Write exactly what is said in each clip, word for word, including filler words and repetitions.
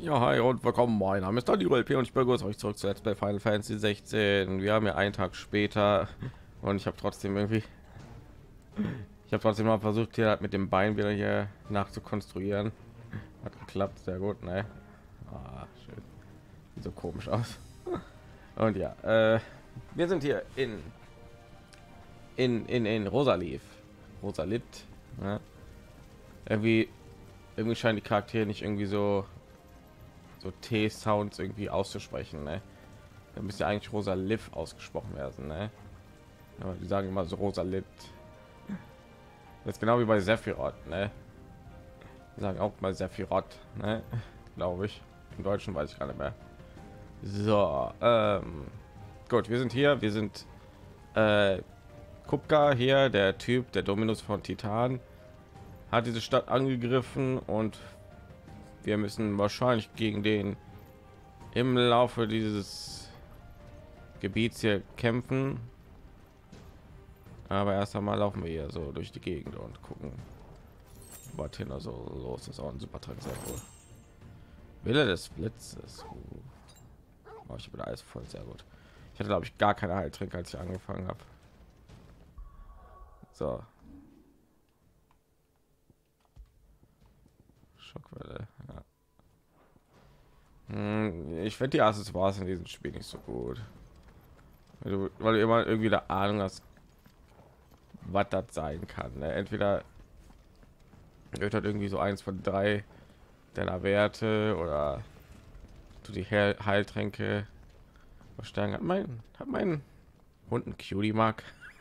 Ja, hi und willkommen. Mein Name ist Daniel P. und ich begrüße euch zurück zu Let's Play Final Fantasy sechzehn. Wir haben ja einen Tag später und ich habe trotzdem irgendwie, ich habe trotzdem mal versucht, hier mit dem Bein wieder hier nachzukonstruieren. Hat geklappt, sehr gut, ne? Ah, schön. Sieht so komisch aus. Und ja, äh, wir sind hier in in in in Rosalie, Rosalit. Ne? Irgendwie, irgendwie scheinen die Charaktere nicht irgendwie so so T-Sounds irgendwie auszusprechen, ne? Da müsste ja eigentlich Rosalith ausgesprochen werden, ne? Aber die sagen immer so Rosalit. Das ist genau wie bei Sephiroth, ne? Die sagen auch mal Sephiroth, ne? Glaube ich. Im Deutschen weiß ich gar nicht mehr. So, ähm, gut, wir sind hier, wir sind äh, Kupka hier, der Typ, der Dominus von Titan, hat diese Stadt angegriffen und wir müssen wahrscheinlich gegen den im Laufe dieses Gebiets hier kämpfen. Aber erst einmal laufen wir hier so durch die Gegend und gucken, was hier noch so los ist. Auch ein super Trank, sehr wohl. Wille des Blitzes. Oh, ich bin alles voll, sehr gut. Ich hatte, glaube ich, gar keine Heiltränke, als ich angefangen habe. So. Schockwelle. Ja. Hm, ich finde die Accessoires in diesem Spiel nicht so gut. Weil du, weil du immer irgendwie eine Ahnung hast, was das sein kann. Ne? Entweder wird halt irgendwie so eins von drei deiner Werte oder du die Heil Heiltränke verstärken. Hat mein, hat mein Hund ein Cutie Mark.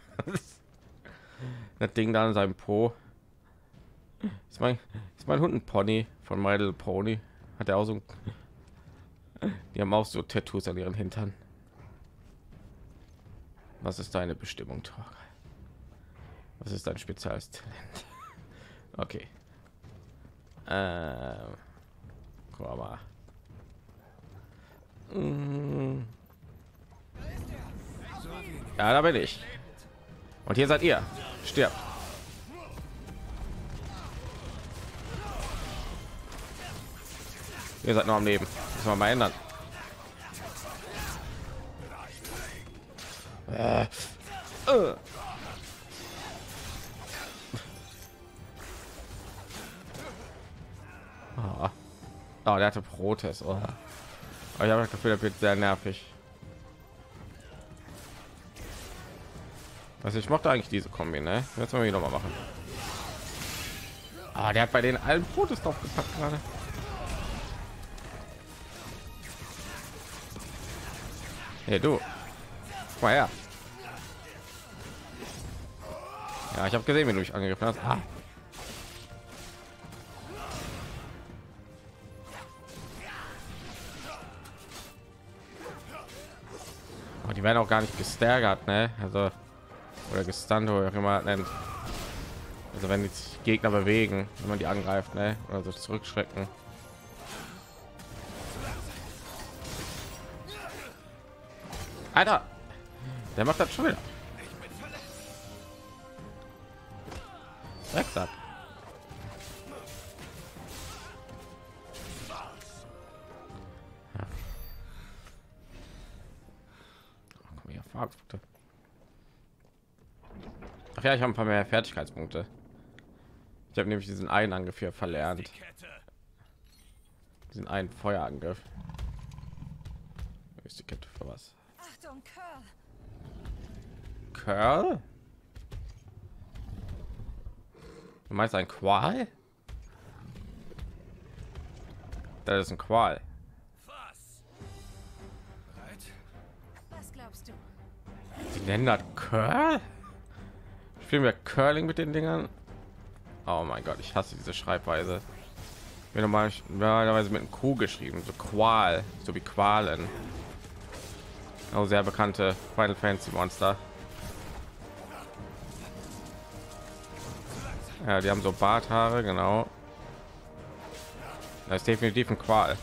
Das Ding da an seinem Po. Ist mein, ist mein Hund ein Pony von My Little Pony? Hat er auch so ein, die haben auch so Tattoos an ihren Hintern. Was ist deine Bestimmung, Tor? Was ist dein spezielles Talent? Okay. Ähm, guck mal. Mm. Ja, da bin ich. Und hier seid ihr. Stirbt. Ihr seid noch am Leben. Müssen wir mal ändern. Äh. Äh. Oh. Oh, der hatte Protest. Oh. Aber ich habe das Gefühl, der wird sehr nervig. Also ich mochte eigentlich diese Kombi, ne? Jetzt mal wieder mal machen. Ah, der hat bei den allen Protest drauf gepackt gerade. Hey du, komm mal her. Ja, ich habe gesehen, wie du mich angegriffen hast. Ah. Oh, die werden auch gar nicht gestärkert, ne? Also oder gestunt oder auch immer nennt. Also wenn die Gegner bewegen, wenn man die angreift, ne? Oder so zurückschrecken. Alter, der macht das schon wieder. Drecksack. Ja. Komm hier, Erfahrungspunkte. Ach ja, ich habe ein paar mehr Fertigkeitspunkte. Ich habe nämlich diesen einen Angriff hier verlernt. Diesen einen Feuerangriff. Ist die Kette für was? Achtung, Curl. Curl? Du meinst ein Qual? Das ist ein Qual. Was glaubst du? Die nennen das Curl? Spielen wir Curling mit den Dingern? Oh mein Gott, ich hasse diese Schreibweise. Mir normal normalerweise mit einem Q geschrieben, so Qual, so wie Qualen. Oh, sehr bekannte Final Fantasy Monster. Ja, die haben so Barthaare, genau. Das ist definitiv ein Qual.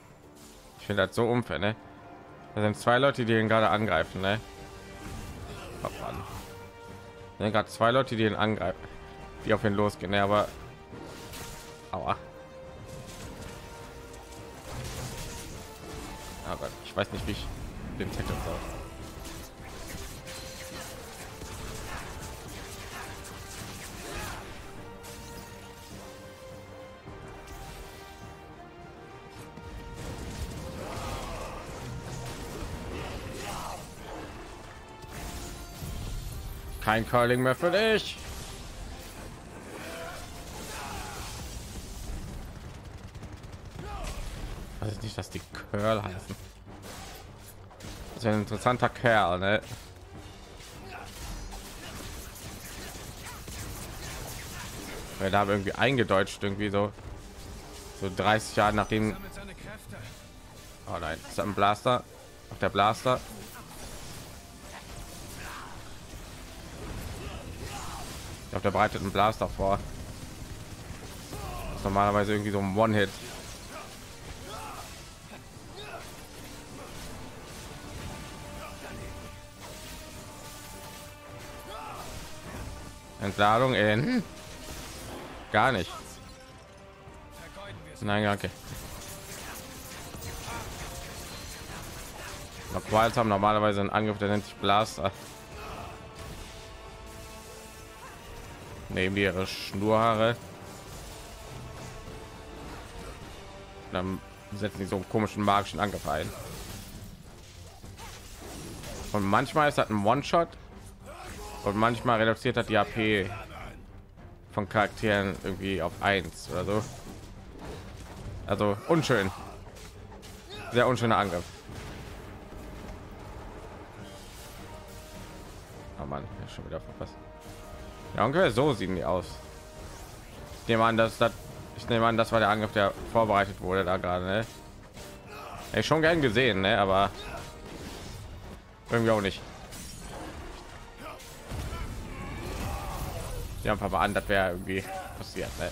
Ich finde das so unfair, ne? Da sind zwei Leute, die ihn gerade angreifen, ne? Verbrannt. Ja, gerade zwei Leute, die ihn angreifen, die auf ihn losgehen, ja, aber aua. Aber ich weiß nicht, wie ich den Tackle soll. Kein Curling mehr für dich. Also nicht, dass die Curl heißen. Das ist ein interessanter Kerl, ne? Weil da irgendwie eingedeutscht irgendwie so so dreißig Jahre nachdem. Oh nein, ist ein Blaster. Auf der Blaster. Auf der bereitet einen Blaster vor. Das ist normalerweise irgendwie so ein One-Hit. Entladung in gar nicht. Nein, danke. Quals haben normalerweise einen Angriff, der nennt sich Blaster. Nehmen die ihre Schnurhaare, dann setzen die so einen komischen magischen Angriff ein. Und manchmal ist das ein One-Shot und manchmal reduziert hat die A P von Charakteren irgendwie auf eins oder so. Also unschön, sehr unschöner Angriff. Oh Mann, ja, schon wieder verpasst. Ja, ungefähr so sehen die aus. Ich nehme an, dass das, ich nehme an, das war der Angriff, der vorbereitet wurde da gerade. Ne? Hätte ich schon gern gesehen, ne? Aber irgendwie auch nicht. Ja, einfach mal an, das wäre irgendwie passiert. Ne?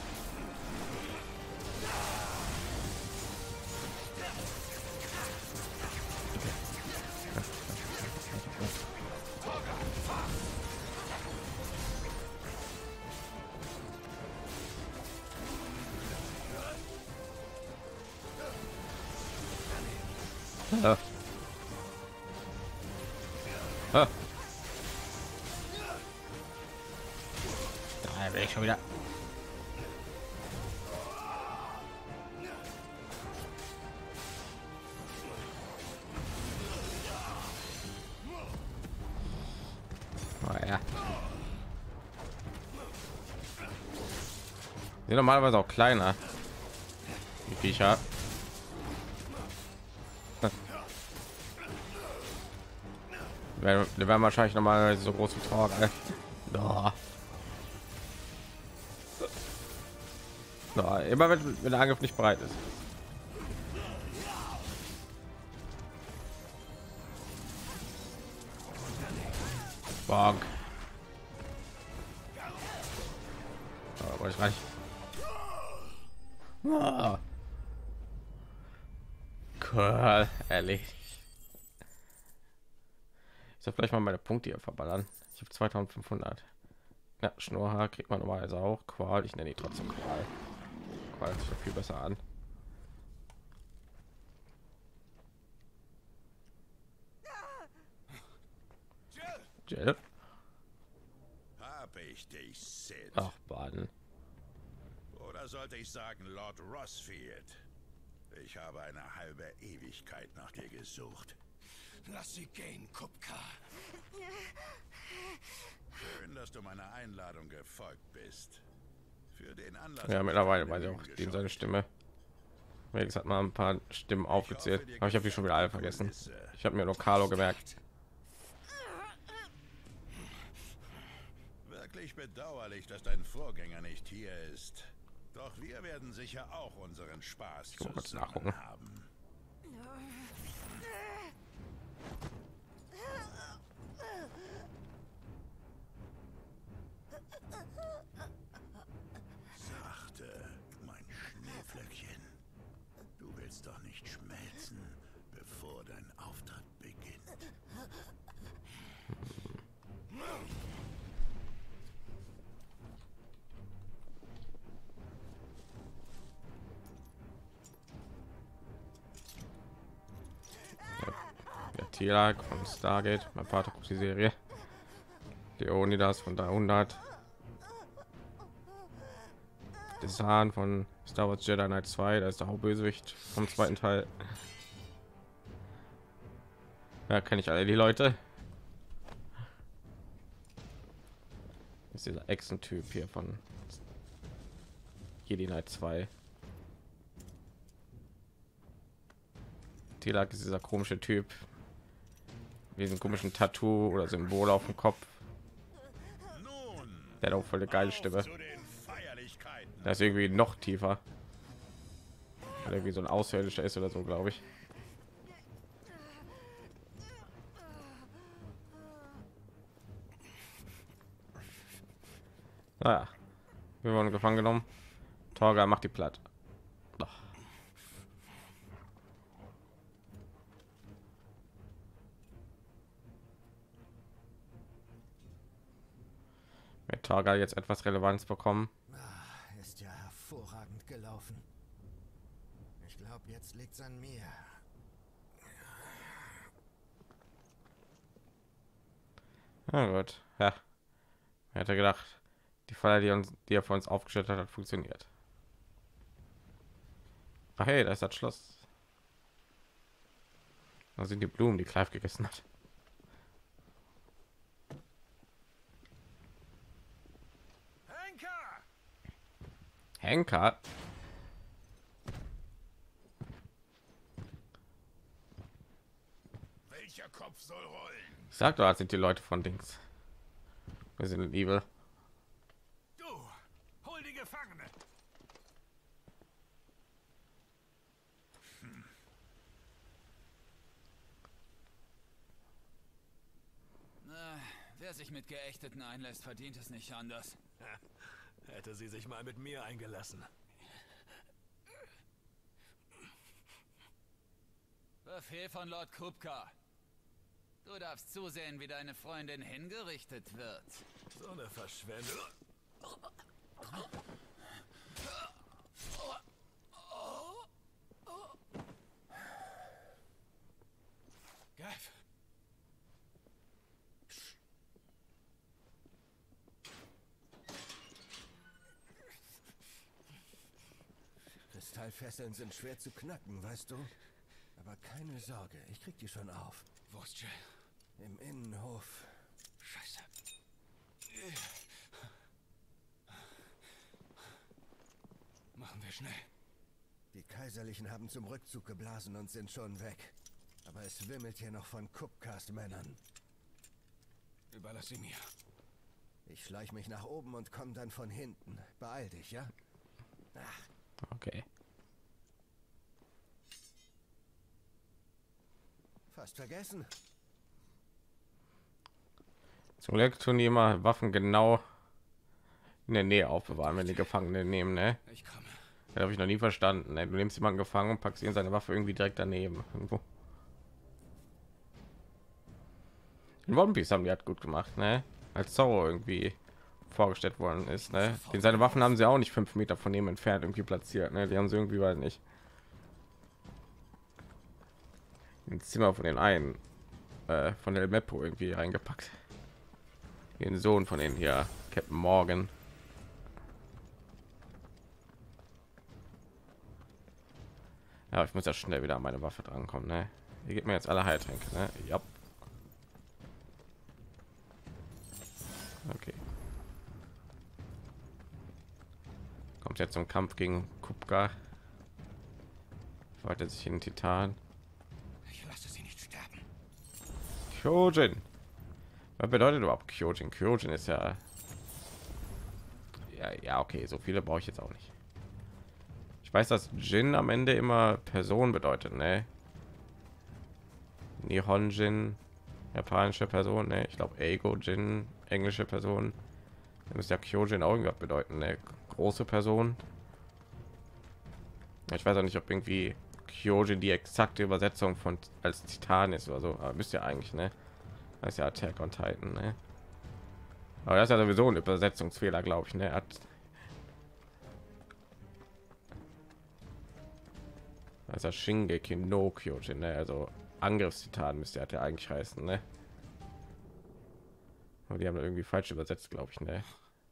Ja. Ah. Da bin ich schon wieder. Oh, ja. Sind normalerweise auch kleiner. Die Viecher. Wir werden wahrscheinlich normalerweise so groß wie Tor. Oh. No, immer wenn, wenn der Angriff nicht bereit ist. Bonk. Oh, wollte ich reich. Oh. Cool, erledigt. Ich soll vielleicht mal meine Punkte hier verballern. Ich habe zweitausendfünfhundert. Ja, Schnurrhaar kriegt man normalerweise auch. Qual, ich nenne die trotzdem Qual. Qual hört sich doch viel besser an. Jill? Hab ich dich, Sid? Ach, Baden. Oder sollte ich sagen, Lord Rossfield? Ich habe eine halbe Ewigkeit nach dir gesucht. Lass sie gehen, Kupka. Schön, dass du meiner Einladung gefolgt bist. Für den Anlass. Ja, mittlerweile weiß ich auch den seine Stimme. Felix hat mal ein paar Stimmen aufgezählt, aber ich habe die schon wieder alle vergessen. Ich habe mir nur Carlo gemerkt. Wirklich bedauerlich, dass dein Vorgänger nicht hier ist. Doch wir werden sicher auch unseren Spaß kurz nachgucken. haben. Sachte, mein Schneeflöckchen. Du willst doch nicht schmelzen, bevor dein Auftritt beginnt. Tilak von Stargate, mein Vater guckt die Serie. Leonidas von dreihundert. Desan von Star Wars Jedi Knight zwei, da ist der Hauptbösewicht vom zweiten Teil. Ja, kenne ich alle die Leute. Das ist dieser Echsen-Typ hier von Jedi Knight zwei. Tilak ist dieser komische Typ mit diesem komischen Tattoo oder Symbol auf dem Kopf. Der hat auch voll eine geile Stimme. Das ist irgendwie noch tiefer. Weil irgendwie so ein Außerirdischer ist oder so, glaube ich. Naja, wir wurden gefangen genommen. Torga macht die platt. Doch. Mit Torga jetzt etwas Relevanz bekommen. Ah, ist ja hervorragend gelaufen. Ich glaube, jetzt liegt's an mir. Na gut, ja. Wer hätte gedacht, die Falle, die uns, die er für uns aufgestellt hat, hat funktioniert. Ach hey, da ist das Schloss. Da sind die Blumen, die Clive gegessen hat. Henker! Henker? Welcher Kopf soll rollen? Ich sag doch, das sind die Leute von Dings. Wir sind Evil. Du, hol die Gefangene. Hm. Na, wer sich mit Geächteten einlässt, verdient es nicht anders. Hätte sie sich mal mit mir eingelassen. Befehl von Lord Kupka. Du darfst zusehen, wie deine Freundin hingerichtet wird. So eine Verschwendung. Gav. Kristallfesseln sind schwer zu knacken, weißt du? Aber keine Sorge, ich krieg die schon auf. Wo ist Jill? Im Innenhof. Scheiße. Machen wir schnell. Die Kaiserlichen haben zum Rückzug geblasen und sind schon weg. Aber es wimmelt hier noch von Kupcast-Männern. Überlass sie mir. Ich schleich mich nach oben und komm dann von hinten. Beeil dich, ja? Ach, Okay. fast vergessen. Zum Glück tun die immer Waffen genau in der Nähe aufbewahren, wenn die Gefangene nehmen, ne? Ich komme. Das habe ich noch nie verstanden. Ne? Du nimmst jemanden gefangen und packst ihn seine Waffe irgendwie direkt daneben. Irgendwo. In One Piece haben die halt gut gemacht, ne? Als Zoro irgendwie vorgestellt worden ist, ne? Den seine Waffen haben sie auch nicht fünf Meter von ihm entfernt irgendwie platziert, ne? Die haben sie irgendwie, weiß nicht, ins Zimmer von den einen äh, von der Meppo irgendwie reingepackt. Den Sohn von den hier, Captain Morgan. Ja, ich muss ja schnell wieder an meine Waffe drankommen, ne? Hier gibt mir jetzt alle Heiltränke, ne? Ja. Okay. Kommt jetzt zum Kampf gegen Kupka. Wollte sich in den Titan. Ich lasse sie nicht sterben. Kyojin. Was bedeutet überhaupt Kyojin? Kyojin ist ja... Ja, ja, okay, so viele brauche ich jetzt auch nicht. Ich weiß, dass Jin am Ende immer Person bedeutet, ne? Nihonjin, japanische Person, ne? Ich glaube Ego Jin, englische Person. Dann muss ja Kyojin auch irgendwas bedeuten, ne? Große Person. Ich weiß auch nicht, ob irgendwie Kyojin die exakte Übersetzung von als Titan ist oder so, aber müsst ihr eigentlich, ne? Das ist ja Attack on Titan, ne? Aber das ist ja sowieso ein Übersetzungsfehler, glaube ich, ne? Hat das ist ja Shingeki no Kyojin, ne? Also Angriffstitan müsste er ja eigentlich heißen, ne? Aber die haben irgendwie falsch übersetzt, glaube ich, ne?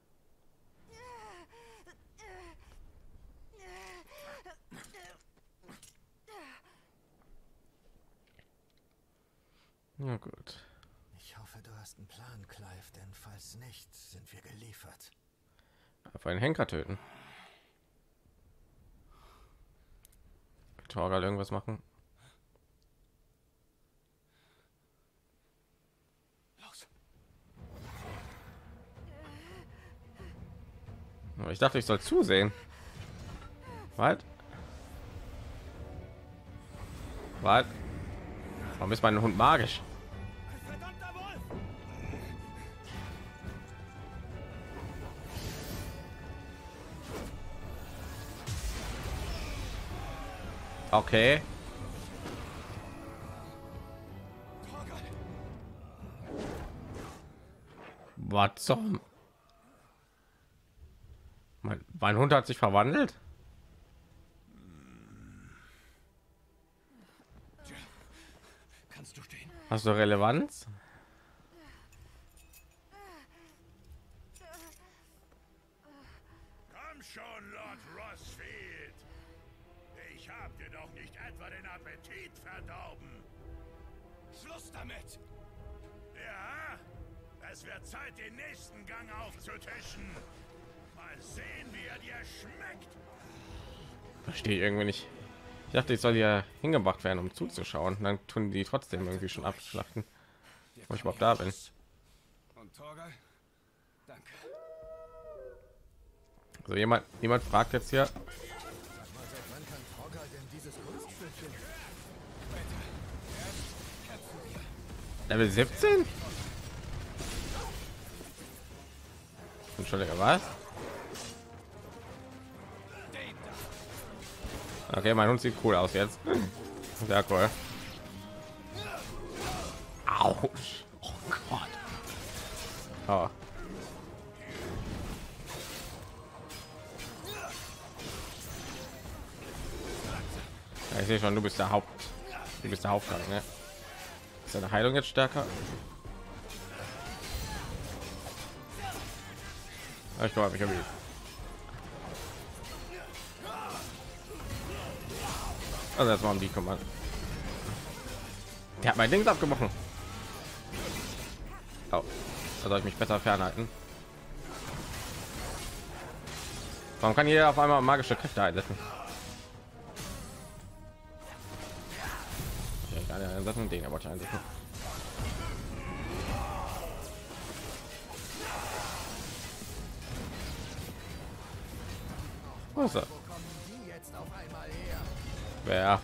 Na gut. Ich hoffe, du hast einen Plan, Clive, denn falls nicht, sind wir geliefert. Auf einen Henker töten. Torgal irgendwas machen? Los. Ich dachte, ich soll zusehen. Was? Was? Warum ist mein Hund magisch? Okay. Was zum? Mein, mein Hund hat sich verwandelt. Kannst du stehen? Hast du Relevanz? Komm schon, Lord Rossfield. Ich hab dir doch nicht etwa den Appetit verdorben. Schluss damit! Ja, es wird Zeit, den nächsten Gang aufzutischen. Mal sehen, wie er dir schmeckt. Verstehe ich irgendwie nicht. Ich dachte, ich soll ja hingebracht werden, um zuzuschauen. Und dann tun die trotzdem irgendwie schon abschlachten, wo ich überhaupt da bin. Und Torgal? Danke. Also jemand, jemand fragt jetzt hier. Sag mal, seit wann kann Torgal denn dieses Kunststückchen? Level siebzehn? Entschuldigung, was? Okay, mein Hund sieht cool aus jetzt. Sehr cool. Autsch. Oh Gott. Oh. Ja, ich sehe schon, du bist der Haupt. Du bist der Hauptgang, ne? Ist deine Heilung jetzt stärker? Ja, ich glaube, ich habe ihn. Also jetzt machen die Kommand. Der hat mein Ding abgebrochen. Oh, da soll ich mich besser fernhalten. Warum kann hier auf einmal magische Kräfte einsetzen? Ja, egal, ja, das ist ein Ding, aber ich einsetzen. Was ist das? Wo kommen die jetzt auf einmal her? Wer?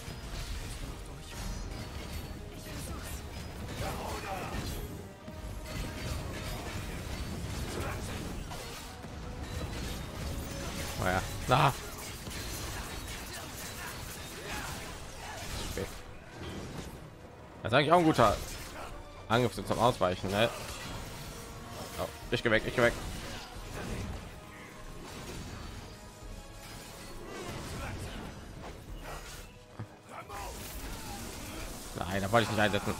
Oh ja. Na. Spät. Das ist eigentlich auch ein guter Angriff zum Ausweichen, ne? Oh, ich geh weg, ich geh weg. Nein, da wollte ich nicht einsetzen.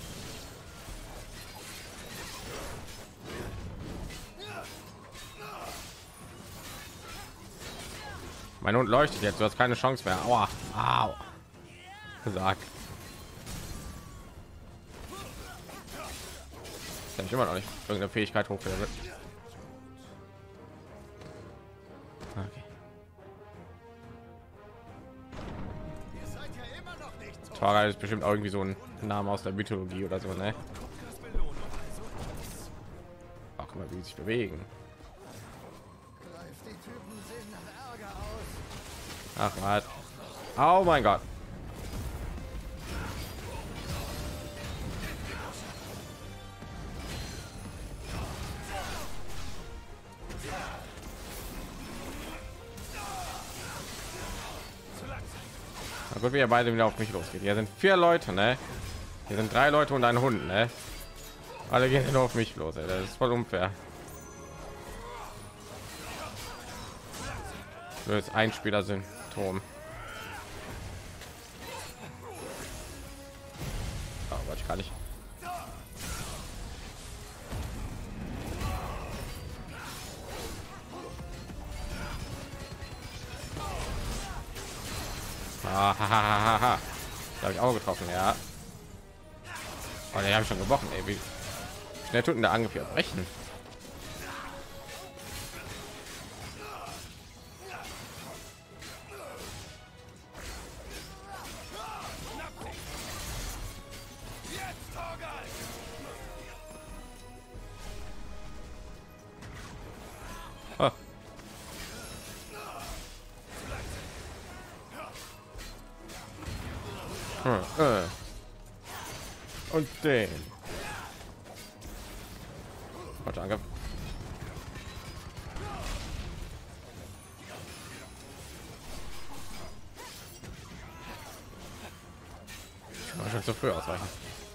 Mein Hund leuchtet jetzt, du hast keine Chance mehr. Aua. Au. Gesagt. Kann ich immer noch nicht irgendeine Fähigkeit hochleveln. Okay. Torgal ist bestimmt auch irgendwie so ein Name aus der Mythologie oder so, ne? Ach, guck mal, wie sie sich bewegen. Die Typen sehen nach Ärger aus. Ach, was? Oh mein Gott. Na gut, wie ihr beide wieder auf mich losgeht. Hier sind vier Leute, ne? Hier sind drei Leute und ein Hund, ne? Alle gehen nur auf mich los, ey. Das ist voll unfair. Das Einspieler-Syndrom. ich gar nicht. Ah, ha, ha, ha, ha. Da habe ich auch getroffen, ja. Oh, den habe ich schon gebrochen, ey. Wie schnell tut denn der Angriff hier brechen? Ah. Hm, äh. Und den. Warte, Angriff. War schon zu früh ausweichen.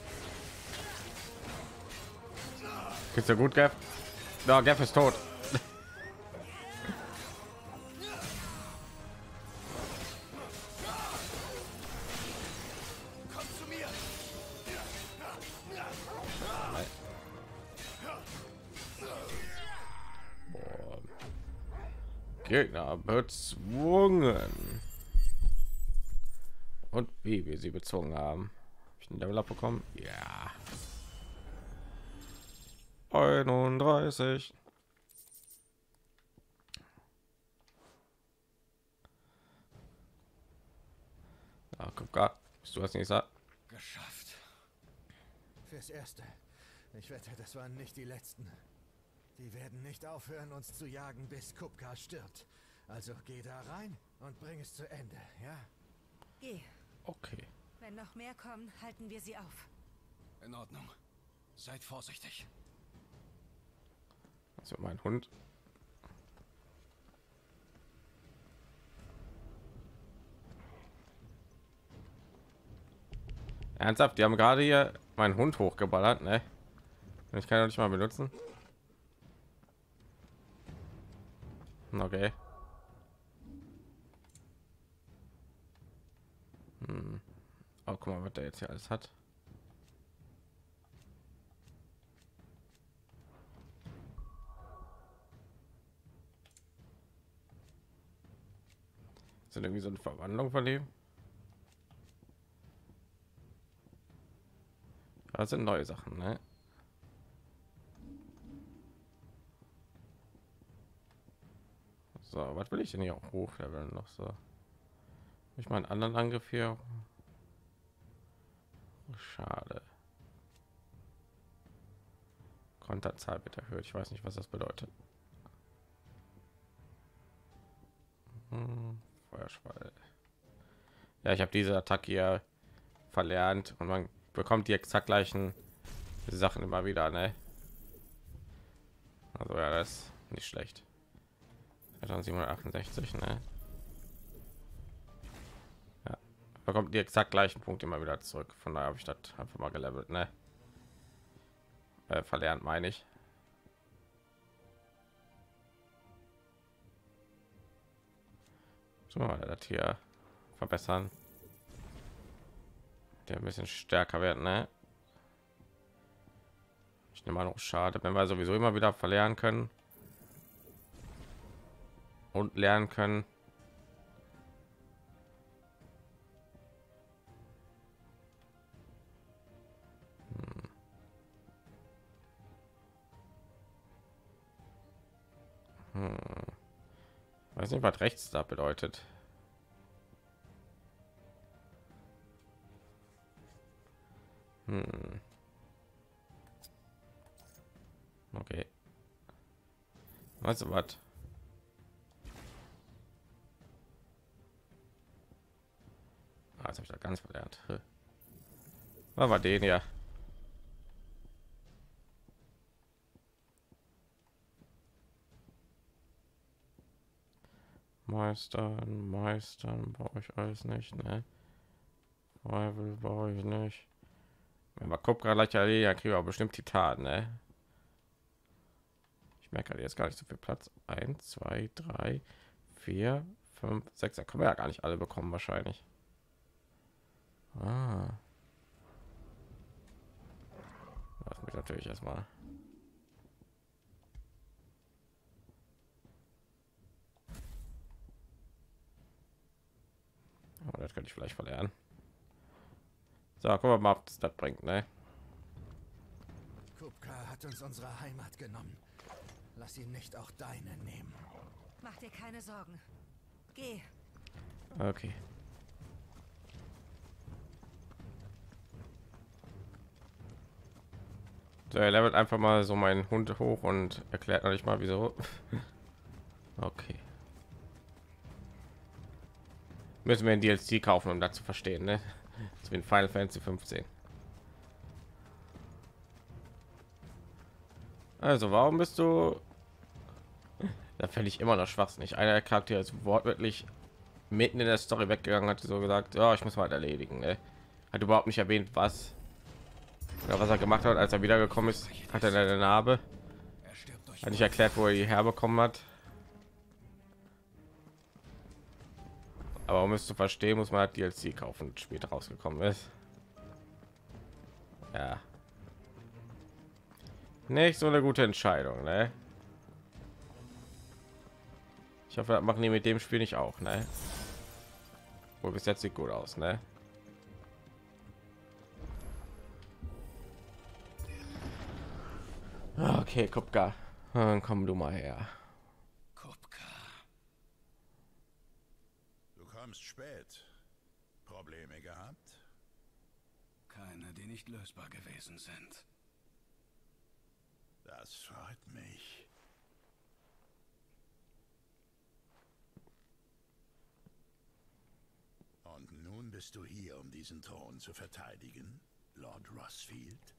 Geht's dir gut, Gav? Da, Gav ist tot. Gegner bezwungen. Und wie wir sie bezogen haben. Hab ich einen Level Up bekommen? Ja. einunddreißig. Ja, guck grad. Bist du was nicht sagt? Geschafft. Fürs Erste. Ich wette, das waren nicht die letzten. Die werden nicht aufhören, uns zu jagen, bis Kupka stirbt. Also geh da rein und bring es zu Ende, ja? Geh. Okay. Wenn noch mehr kommen, halten wir sie auf. In Ordnung. Seid vorsichtig. Also mein Hund. Ernsthaft, die haben gerade hier meinen Hund hochgeballert, ne? Ich kann ja nicht mal benutzen. Okay. Hm. Oh, guck mal, was der jetzt hier alles hat. Sind irgendwie so eine Verwandlung von dem? Das sind neue Sachen, ne? So, was will ich denn hier auch hochleveln noch so? Ich meinen anderen Angriff hier. Schade. Konterzahl wird erhöht. Ich weiß nicht, was das bedeutet. Hm, Feuerschwall. Ja, ich habe diese Attacke hier verlernt und man bekommt die exakt gleichen Sachen immer wieder, ne? Also ja, das ist nicht schlecht. siebenhundertachtundsechzig, ne? Ja, bekommt die exakt gleichen Punkte immer wieder zurück. Von daher habe ich das einfach mal gelevelt, ne? Äh, verlernt, meine ich. So, das hier verbessern. Der ein bisschen stärker wird, ne? Ich nehme mal noch schade, wenn wir sowieso immer wieder verlernen können und lernen können. Hm. Hm. Weiß nicht, was rechts da bedeutet. Hm. Okay. Weißt du was? Ah, jetzt habe ich da ganz verlernt. Was war den ja? Meistern, meistern brauche ich alles nicht, ne? Rival brauche ich nicht. Wenn wir Kupka gleich ja kriegen wir bestimmt Titan, ne? Ich merke jetzt gar nicht so viel Platz. eins, zwei, drei, vier, fünf, sechs. Da können wir ja gar nicht alle bekommen wahrscheinlich. Ah. ich natürlich erstmal. Oh, das könnte ich vielleicht verlernen. So, gucken wir mal, ob das, das bringt, ne? Kupka hat uns unsere Heimat genommen. Lass ihn nicht auch deine nehmen. Mach dir keine Sorgen. Geh. Okay. So, er levelt einfach mal so meinen Hund hoch und erklärt noch nicht mal wieso. Okay. Müssen wir ein D L C kaufen, um das zu verstehen, ne? So wie in Final Fantasy fünfzehn. Also, warum bist du? Da fände ich immer noch schwachsinnig. Einer der Charaktere ist wortwörtlich mitten in der Story weggegangen, hat so gesagt, ja, ich muss mal erledigen. Ne? Hat überhaupt nicht erwähnt, was oder was er gemacht hat, als er wiedergekommen ist. Hat er eine Narbe? Er stirbt durch Hat nicht erklärt, wo er die herbekommen hat. Aber um es zu verstehen, muss man halt D L C kaufen, das später rausgekommen ist. Ja. Nicht so eine gute Entscheidung, ne? Ich hoffe, das machen die mit dem Spiel nicht auch, ne? Wo bis jetzt sieht gut aus, ne? Okay, Kupka, dann komm du mal her. Kupka. Du kommst spät. Probleme gehabt? Keine, die nicht lösbar gewesen sind. Das freut mich. Und nun bist du hier, um diesen Thron zu verteidigen, Lord Rossfield?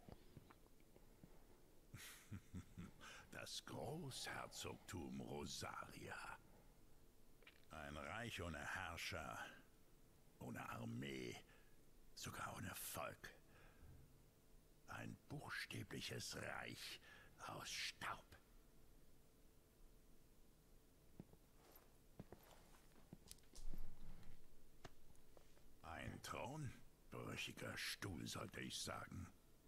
Das Großherzogtum Rosaria. Ein Reich ohne Herrscher, ohne Armee, sogar ohne Volk. Ein buchstäbliches Reich aus Staub. Ein Thron, brüchiger Stuhl, sollte ich sagen.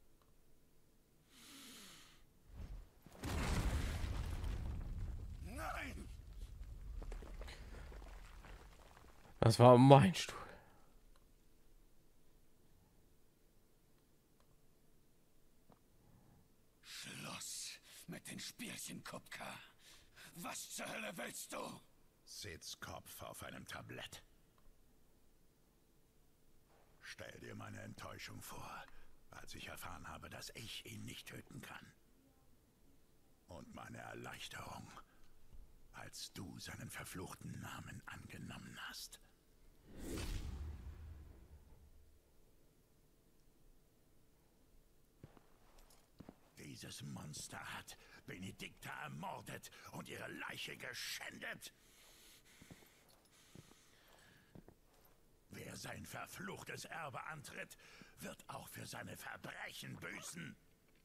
Nein! Das war mein Stuhl. Schluss mit den Spielchen, Kupka. Was zur Hölle willst du? Sids Kopf auf einem Tablett. Stell dir meine Enttäuschung vor, als ich erfahren habe, dass ich ihn nicht töten kann. Und meine Erleichterung, als du seinen verfluchten Namen angenommen hast. Dieses Monster hat Benedikta ermordet und ihre Leiche geschändet. Wer sein verfluchtes Erbe antritt, wird auch für seine Verbrechen büßen.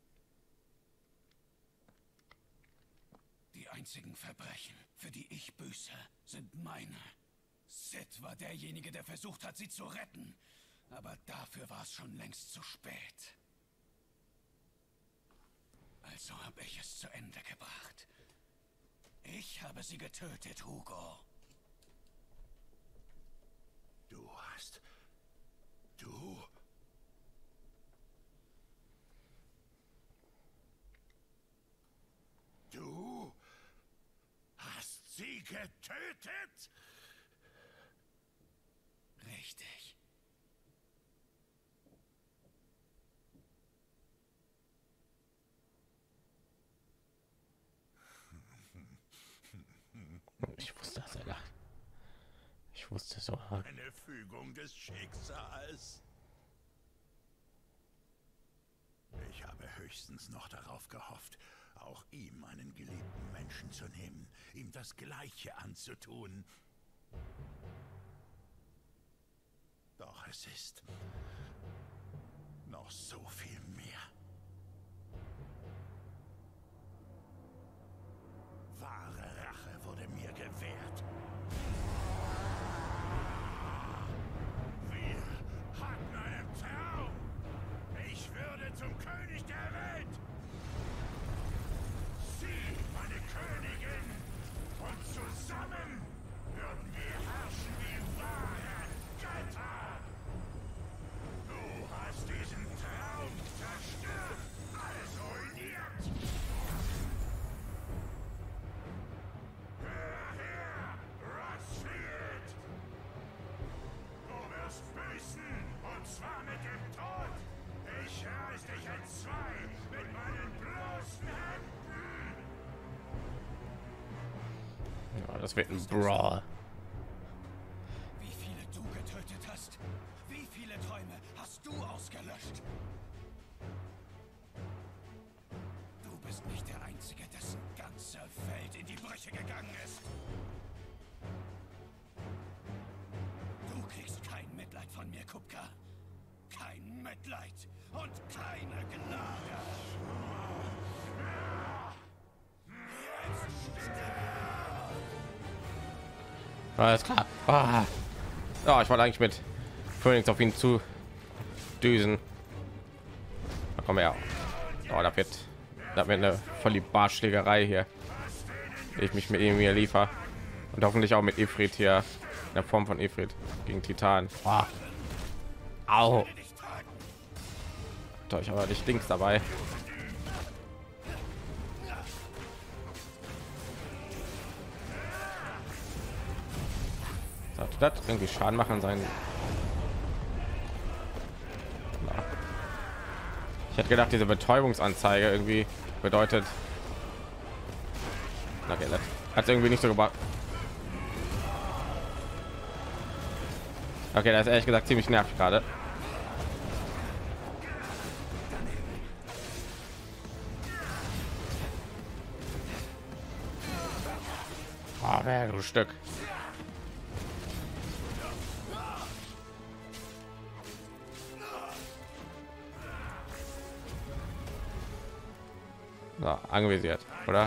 Die einzigen Verbrechen, für die ich büße, sind meine. Sid war derjenige, der versucht hat, sie zu retten. Aber dafür war es schon längst zu spät. Also habe ich es zu Ende gebracht. Ich habe sie getötet, Hugo. Du hast... Du... Du... hast sie getötet? Richtig. Ich wusste, dass er da. Ich wusste so. Eine Fügung des Schicksals. Ich habe höchstens noch darauf gehofft, auch ihm einen geliebten Menschen zu nehmen, ihm das Gleiche anzutun. Doch es ist noch so viel mehr. Wahre Rache wurde mir gewährt. Wir hatten einen Traum. Ich würde zum König der Welt. büßen, und zwar mit dem Tod. Ich reiß dich in zwei mit meinen bloßen Händen. Ja, das wird ein Brawl. Wie viele du getötet hast? Wie viele Träume hast du ausgelöscht? Du bist nicht der Einzige, dessen ganze Welt in die Brüche gegangen ist. Du kriegst kein Mitleid von mir, Kupka. Kein Mitleid und keine Gnade. Jetzt stirb! Alles klar. Ah. Ja, ich wollte eigentlich mit Phoenix auf ihn zu düsen. Da kommen wir ja. Oh, da wird, da wird eine voll die Barschlägerei hier. Die ich mich mit ihm hier liefer. Und hoffentlich auch mit Ifrit hier. In der Form von Ifrit gegen Titan. Oh. Au. Doch, ich aber nicht links dabei. Sollte das irgendwie Schaden machen sein? Na. Ich hätte gedacht, diese Betäubungsanzeige irgendwie bedeutet. Okay, das hat irgendwie nicht so gebracht. Okay, das ist ehrlich gesagt ziemlich nervig gerade. Oh, wer du Stück. So, anvisiert, oder?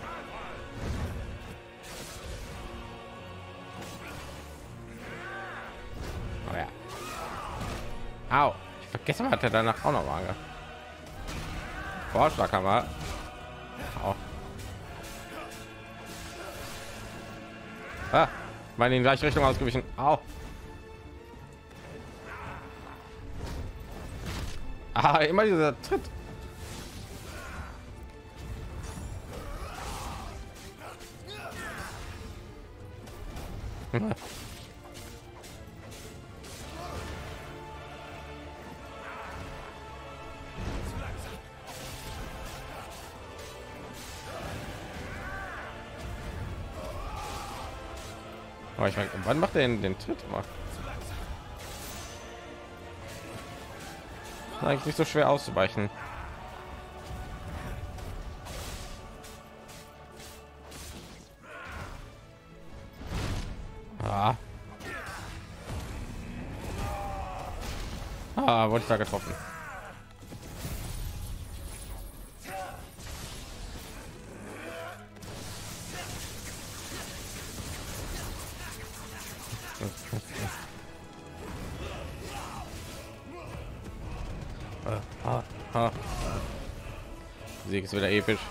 Oh ja. Au, ich vergesse mal, hat er danach auch noch mal. Vorschlaghammer. Au. Ah, meine in gleiche Richtung ausgewichen. Au. Ah, immer dieser Tritt. Oh, ich meine, wann macht er den, den Tritt mal? Eigentlich nicht so schwer auszuweichen. Ah, ah wurde ich da getroffen. Ah, ah. Sieg ist wieder episch.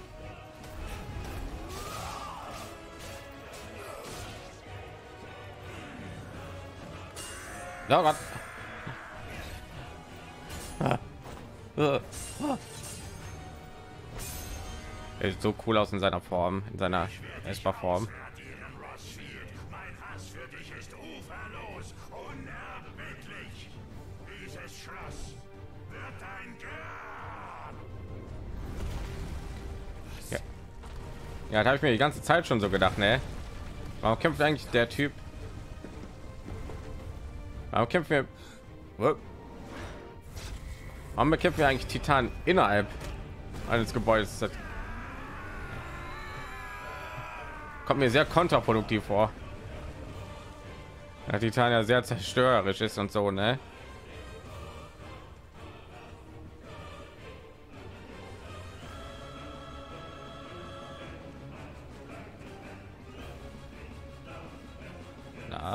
Oh Gott. Ah. Ah. Ah. Er sieht so cool aus in seiner Form, in seiner Esper-Form. Mein Hass für dich ist uferlos, unerbittlich. Dieses Schloss wird dein Grab. Ja, ja, da habe ich mir die ganze Zeit schon so gedacht, ne? Warum kämpft eigentlich der Typ? Warum kämpfen wir? Warum bekämpfen wir eigentlich Titan innerhalb eines Gebäudes? Das kommt mir sehr kontraproduktiv vor. Ja, Titan ja sehr zerstörerisch ist und so, ne? Na.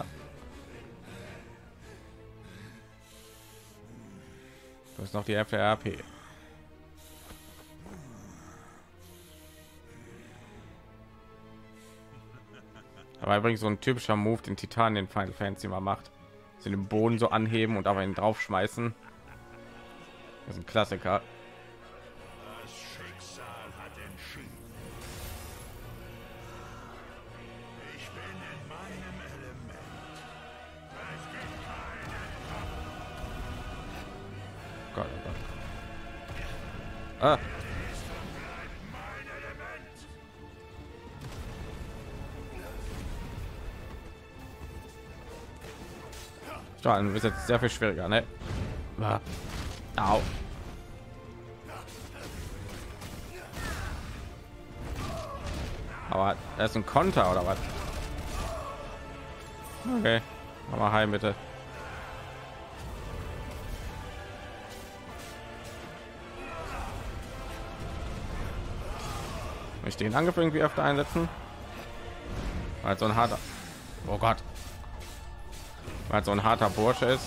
Du hast noch die F R P. Aber übrigens so ein typischer Move, den Titan in Final Fantasy mal macht, sie den Boden so anheben und aber ihn draufschmeißen. Das ist ein Klassiker. Das Schicksal hat entschieden. Ich bin in meinem Element. Es gibt keinen Gott, oh Gott. Ah. Strahlen ist jetzt sehr viel schwieriger, ne? Ah. Au. Aber er ist ein Konter oder was? Okay, aber heim bitte. Ich den Angriff irgendwie öfter einsetzen, weil so ein harter, oh Gott, weil so ein harter Bursche ist.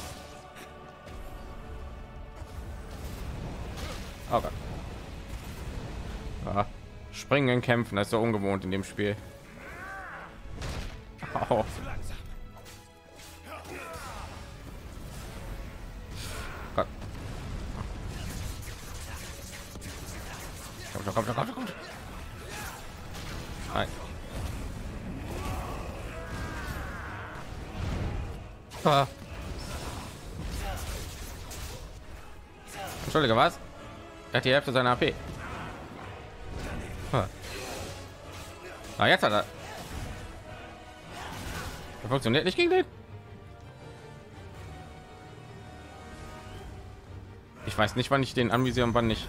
Oh Gott. Ja. Springen, kämpfen, das ist so ungewohnt in dem Spiel. Au. Gott. Komm, komm, komm, komm, komm. Nein. Ah. Entschuldige, was? Er hat die Hälfte seiner A P. Ah. Na, jetzt hat er. Er funktioniert nicht gegen den. Ich weiß nicht, wann ich den anvisiere und wann nicht.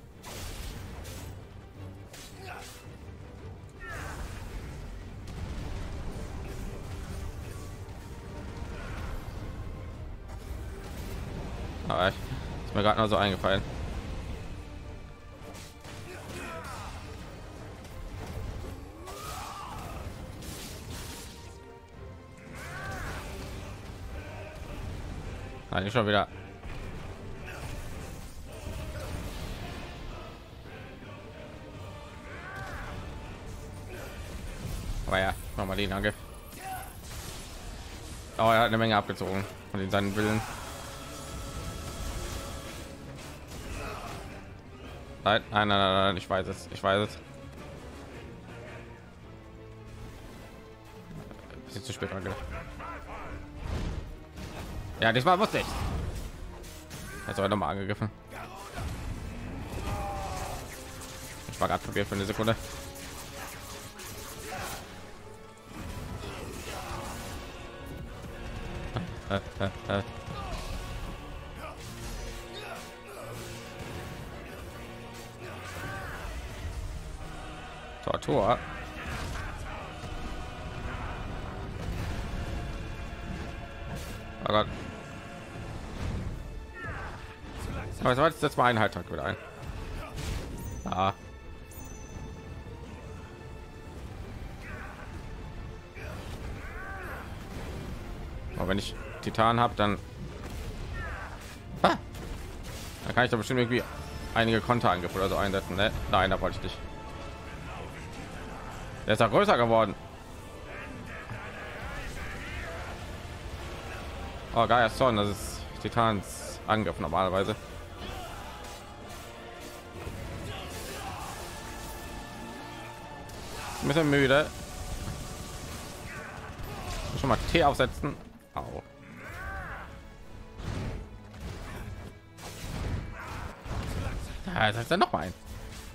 Aber ich, ist mir gerade noch so eingefallen. Nein, schon wieder. Aber ja, noch mal den Angriff. Oh, er hat eine Menge abgezogen von den seinen Willen. Nein, nein, nein, nein, nein, ich weiß es, ich weiß es. Bisschen zu spät angriff. Ja, diesmal wusste ich. Jetzt aber noch mal angegriffen. Ich war gerade probiert für eine Sekunde. Äh, äh, äh. Tor, Tor. Oh Gott. Aber so jetzt mal einen Halbtag wieder ein. Ah. Aber wenn ich Titan habe, dann ah. dann kann ich da bestimmt irgendwie einige Konterangriffe oder so einsetzen. Ne? Nein, da wollte ich nicht. Der ist ja größer geworden. Oh, geil, Son, das ist Titans Angriff normalerweise. Ein bisschen müde. Schon mal T aufsetzen. Au. Da ist er noch mal ein.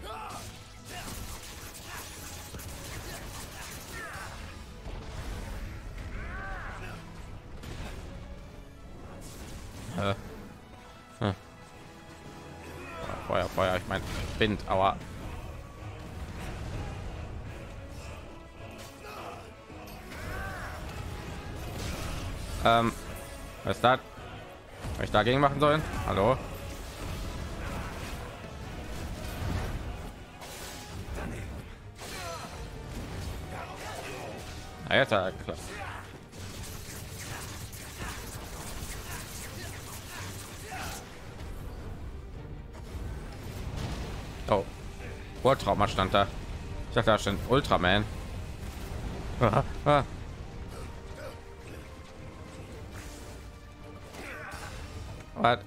Äh. Hm. Feuer, Feuer, ich meine Wind, aber ähm, was ist das? Was ich dagegen machen sollen? Hallo? Na, jetzt hat er geklappt. Oh, Urtrauma stand da. Ich dachte, da stand Ultraman. Ah, ah. Was?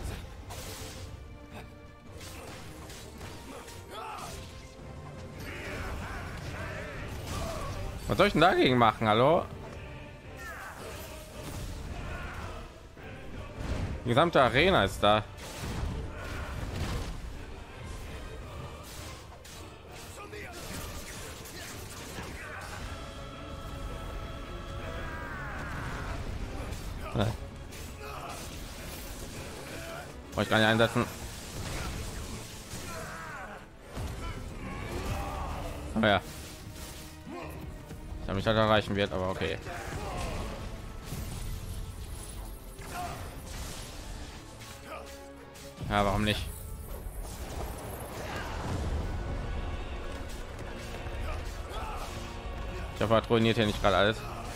Was soll ich denn dagegen machen? Hallo? Die gesamte Arena ist da. Wollte ich gar nicht einsetzen. Aber ja. Ich habe mich halt erreichen wird, aber okay. Ja, warum nicht? Ich hoffe, er trainiert hier nicht gerade alles.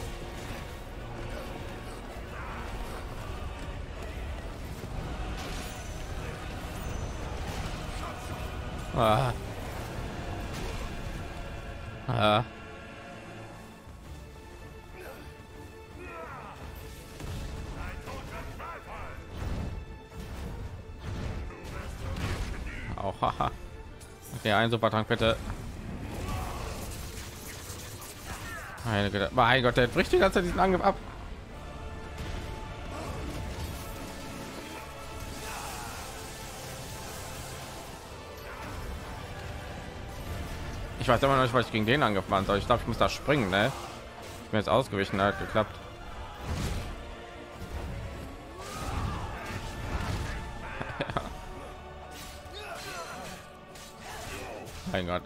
Ah. Ah. Auch haha. Okay, ein Supertank bitte. Meine Güte. Mein Gott, der bricht die ganze Zeit diesen Angriff ab. Ich weiß immer noch nicht, was ich gegen den Angriff machen soll. Ich glaube, ich muss da springen, ne? Ich bin jetzt ausgewichen, hat geklappt. Mein Gott.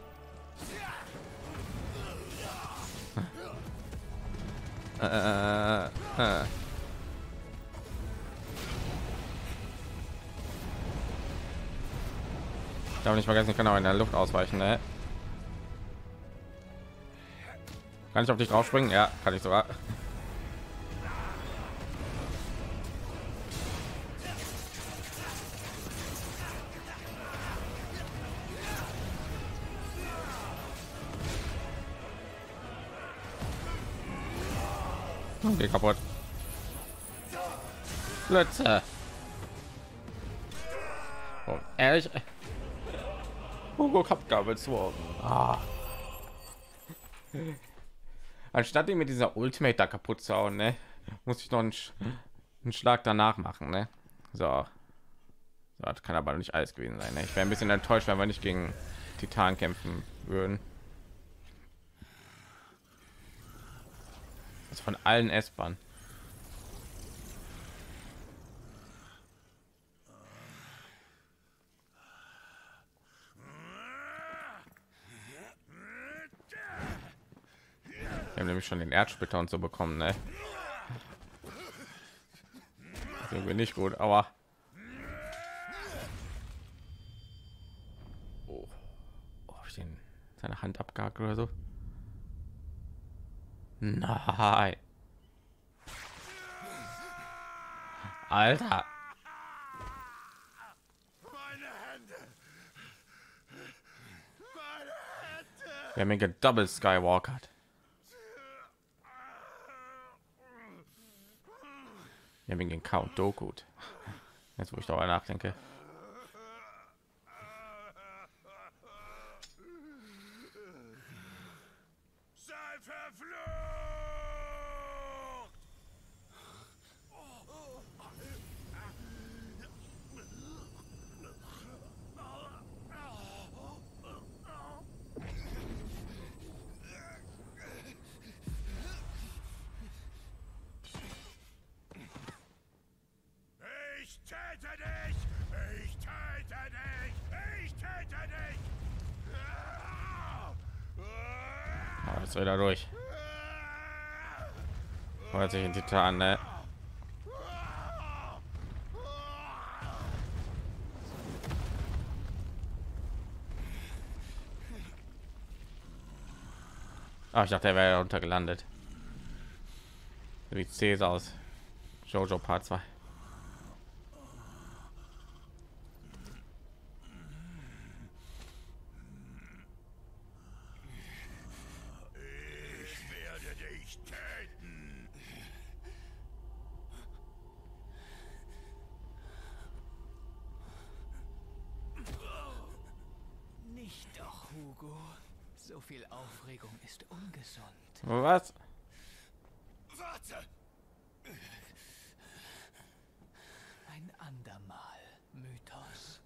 Äh, äh, äh. Ich darf nicht vergessen, ich kann auch in der Luft ausweichen, ne? Kann ich auf dich drauf springen? Ja, kann ich sogar. Okay, kaputt. Blitze. Oh, ehrlich? Hugo Kapgabel zu. Ah. Anstatt ihn mit dieser Ultimate da kaputt zu hauen, ne, muss ich noch einen, Sch einen Schlag danach machen, ne? So. So, das kann aber nicht alles gewesen sein, ne? Ich wäre ein bisschen enttäuscht, wenn wir nicht gegen Titan kämpfen würden. Das von allen S-Bahn. Wir haben nämlich schon den Erdsplitter und so bekommen, ne? Irgendwie nicht gut, aber oh, oh, hab ich den seine Hand abgehakt oder so? Nein, Alter. Wir haben ihn gedouble Skywalkert. Wir haben ihn gegen Count Dooku. Jetzt wo ich darüber nachdenke. Sei verflucht! Ich töte dich! Ich töte dich! Ich töte dich! Oh, jetzt wieder durch. Hört sich in Titan, ne? Ah, ich dachte, er wäre runtergelandet. Wie Caesar aus Jojo Part zwei. Ich werde dich töten! Nicht doch, Hugo. So viel Aufregung ist ungesund. Was? Warte! Ein andermal, Mythos.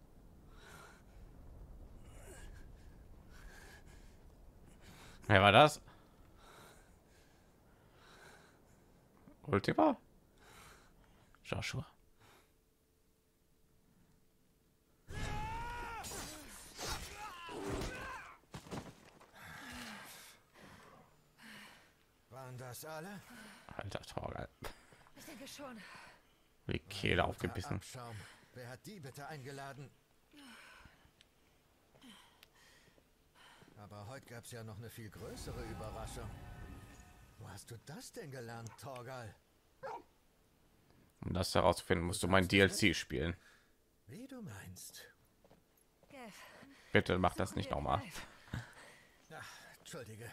Wer war das? Ultima? Joshua. das alle? Alter Torgal. Ich denke schon. Die Kehle aufgebissen. Abschaum. Wer hat die bitte eingeladen? Aber heute gab es ja noch eine viel größere Überraschung. Wo hast du das denn gelernt, Torgal? Um das herauszufinden, musst du mein D L C spielen. Wie du meinst. Gav, Bitte mach das suchen nicht wir nochmal. Clive. Ach, entschuldige.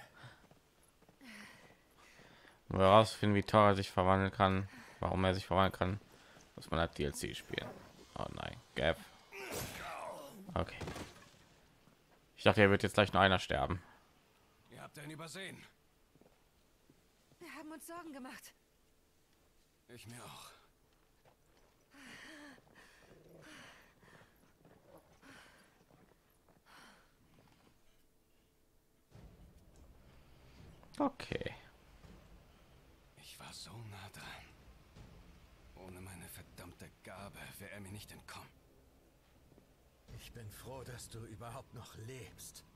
Um herauszufinden, wie Tor sich verwandeln kann, warum er sich verwandeln kann, muss man halt D L C spielen. Oh nein, Gav. Okay. Ich dachte, er wird jetzt gleich nur einer sterben. Ihr habt einen übersehen. Wir haben uns Sorgen gemacht. Ich mir auch. Okay. Ich war so nah dran. Ohne meine verdammte Gabe wäre er mir nicht entkommen. Ich bin froh, dass du überhaupt noch lebst.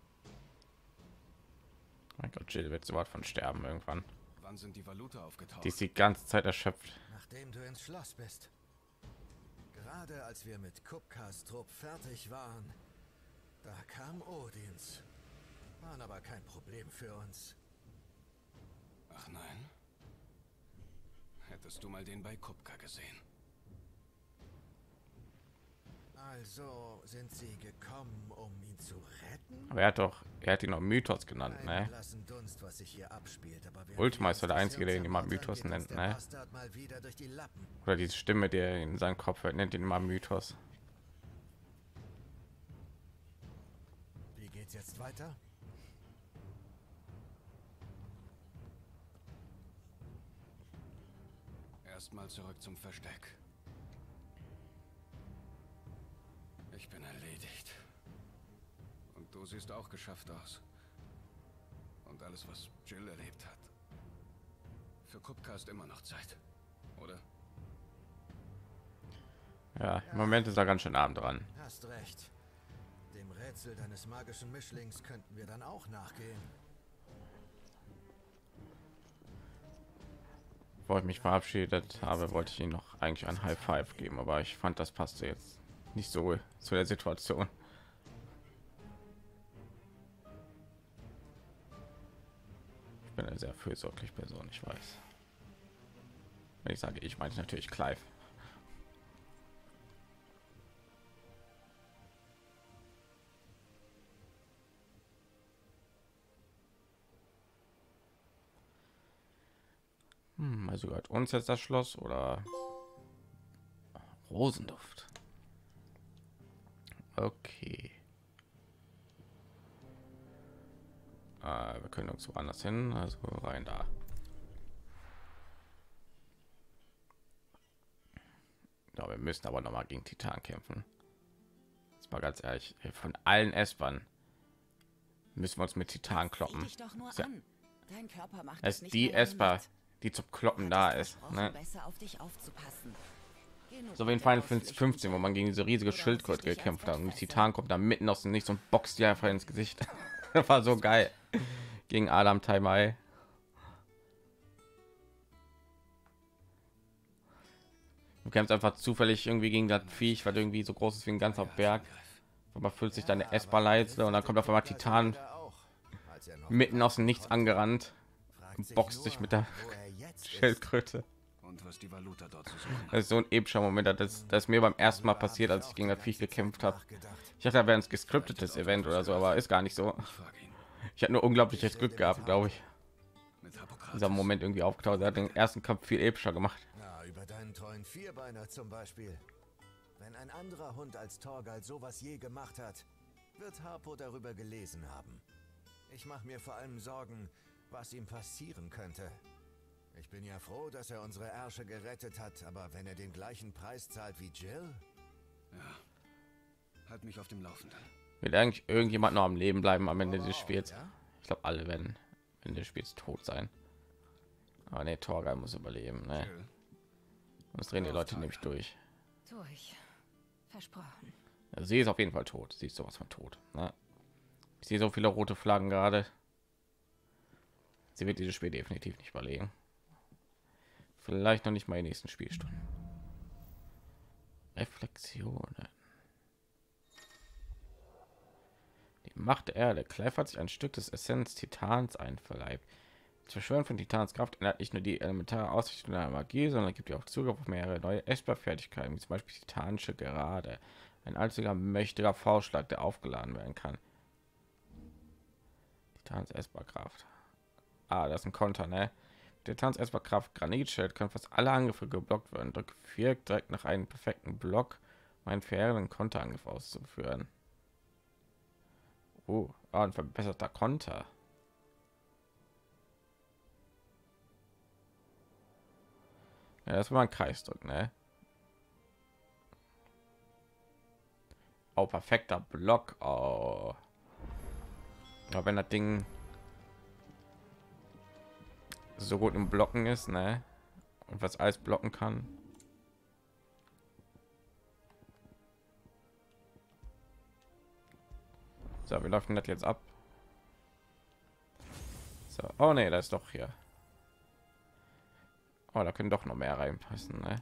Mein Gott, Jill wird so weit von sterben irgendwann. Wann sind die Valuta aufgetaucht? Die ist die ganze Zeit erschöpft. Nachdem du ins Schloss bist. Gerade als wir mit Kupkas Trupp fertig waren, da kam Odins. Waren aber kein Problem für uns. Ach nein? Hättest du mal den bei Kupka gesehen? Also sind sie gekommen, um ihn zu retten? Aber er hat doch, er hat ihn noch Mythos genannt, ne? Lassen Dunst, was sich hier abspielt, aber wenn Ultima wir ist ja uns der das einzige, der ihn Hirn immer zermartern, Mythos geht uns nennt, der ne? Bastard mal wieder durch die Lappen. Oder diese Stimme, die er in seinen Kopf hört, nennt ihn immer Mythos. Wie geht's jetzt weiter? Erstmal zurück zum Versteck. Ich bin erledigt. Und du siehst auch geschafft aus. Und alles, was Jill erlebt hat. Für Kupka ist immer noch Zeit, oder? Ja, im Moment ist er ganz schön arm dran. Hast recht. Dem Rätsel deines magischen Mischlings könnten wir dann auch nachgehen. Bevor ich mich verabschiedet habe, wollte ich ihm noch eigentlich ein High Five geben, aber ich fand, das passte jetzt nicht so zu der Situation. Ich bin eine sehr fürsorgliche Person, ich weiß. Wenn ich sage, ich meine natürlich Clive. Hm, also gehört uns jetzt das Schloss oder Rosenduft? Okay. Äh, wir können uns woanders hin, also rein da. Ja, wir müssen aber noch mal gegen Titan kämpfen. Jetzt mal ganz ehrlich, von allen S-Bahn müssen wir uns mit Titan kloppen. Dich doch nur Ja. an. Dein Körper macht Das es nicht ist die mehr lange S-Bahn, mit. die zum Kloppen Du da hattest ist. versprochen, Ne? besser auf dich aufzupassen. Genug So wie in mit der Final Fantasy Ausflüchten. fünfzehn, wo man gegen diese riesige Oder muss ich Schildkröte dich ans gekämpft hat und die Bett fesseln? Titan kommt da mitten aus dem Nichts und boxt die einfach ins Gesicht. Das war so geil. Gegen Adam Taimai. Du kämpfst einfach zufällig irgendwie gegen das Viech, weil irgendwie so groß ist wie ein ganzer Berg. Aber füllt sich deine S-Bahn-Leiste und dann kommt auf einmal Titan mitten aus dem Nichts angerannt und boxt sich mit der Schildkröte. Und was die Valuta dort zu suchen hat. Das ist so ein epischer Moment. Das, das ist mir beim ersten Mal passiert, als ich gegen das Viech gekämpft habe. Ich dachte, da wäre ein gescriptetes Event oder so, aber ist gar nicht so. Ich frage ihn. Ich hatte nur unglaubliches Glück gehabt, glaube ich. Mit Hippokrates. Dieser Moment irgendwie aufgetaucht. Er hat den ersten Kampf viel epischer gemacht. Na, über deinen treuen Vierbeiner zum Beispiel. Wenn ein anderer Hund als Torgal sowas je gemacht hat, wird Harpo darüber gelesen haben. Ich mache mir vor allem Sorgen, was ihm passieren könnte. Ich bin ja froh, dass er unsere Ärsche gerettet hat, aber wenn er den gleichen Preis zahlt wie Jill? Ja. Halt mich auf dem Laufenden. Wird eigentlich irgendjemand noch am Leben bleiben am Ende Aber des auch, Spiels? ja? Ich glaube, alle werden Ende des Spiels tot sein. Aber ne, Torgal muss überleben. Ne? Jill. Sonst drehen die Leute nämlich durch. Durch. Versprochen. Also sie ist auf jeden Fall tot. Sie ist sowas von tot. Ne? Ich sehe so viele rote Flaggen gerade. Sie wird dieses Spiel definitiv nicht überlegen. Vielleicht noch nicht mal in den nächsten Spielstunden. Reflexionen. Die Macht der Erde. Clive hat sich ein Stück des Essenz Titans einverleibt. Das Verschwören von Titans Kraft ändert nicht nur die elementare Ausrichtung der Magie, sondern gibt ihr auch Zugriff auf mehrere neue Esper-Fertigkeiten, wie zum Beispiel titanische Gerade. Ein einziger mächtiger Faustschlag, der aufgeladen werden kann. Titans Esper-Kraft. Ah, das ist ein Konter, ne? Titans Esper-Kraft Granitschild kann fast alle Angriffe geblockt werden. Drücke vier direkt nach einem perfekten Block, um einen verheerenden Konterangriff auszuführen. Oh, ah, ein verbesserter Konter. Ja, das war ein Kreisdruck, ne? Oh, perfekter Block. Oh. Aber wenn das Ding so gut im Blocken ist, ne? Und was alles blocken kann. So, wir laufen das jetzt ab. So, oh ne, da ist doch hier. Oh, da können doch noch mehr reinpassen, ne?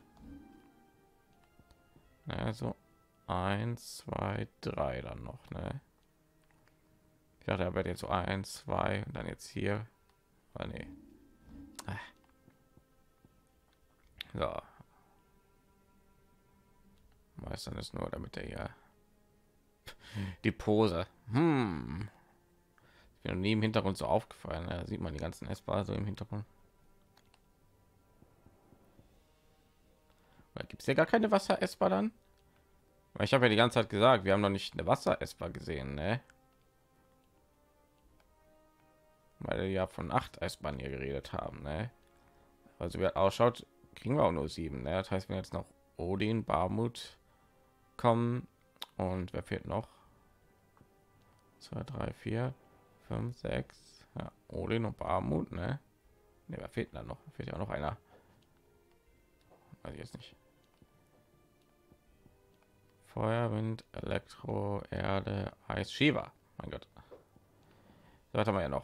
Also eins, zwei, drei dann noch, ne? Ja, da wird jetzt so eins, zwei und dann jetzt hier. Oh, nee. Ah. So. Meistens ist nur, damit er ja die Pose. Hm. Ich bin noch nie im Hintergrund so aufgefallen. Da sieht man die ganzen S-Bar so im Hintergrund. Gibt es ja gar keine Wasser-Esper dann? Weil ich habe ja die ganze Zeit gesagt, wir haben noch nicht eine Wasser-Esper gesehen, ne? Weil wir ja von acht Eisbahnen hier geredet haben, ne? Also wie ausschaut, kriegen wir auch nur sieben, ne? Das heißt, wenn jetzt noch Odin, Barmut kommen und wer fehlt noch? Zwei, drei, vier, fünf, sechs. Ja, Odin und Barmut, ne? Ne, wer fehlt dann noch? Fehlt ja auch noch einer. Weiß ich jetzt nicht. Feuer, Wind, Elektro, Erde, Eis, Shiva. Mein Gott. So hat wir ja noch.